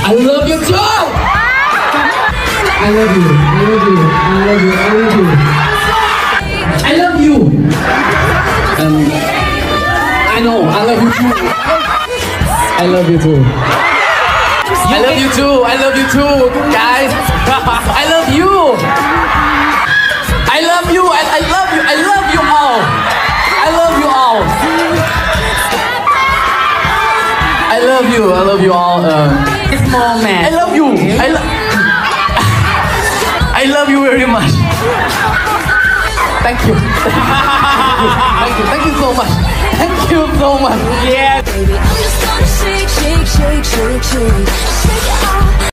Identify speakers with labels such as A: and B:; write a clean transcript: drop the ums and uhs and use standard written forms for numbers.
A: I love you too. I love you. I love you. I love you. I love you. I love you. I know. I love you too. I love you too. I love you too. I love you too, guys. I love you. I love you. I love you. I love you all. I love you all. I love you. I love you all.
B: This moment.
A: I love you. I love you very much. Thank you. Thank you. Thank you so much. Thank you so much.
B: Yeah.
C: Baby, I'm just gonna shake, shake, shake, shake, shake. Shake it off.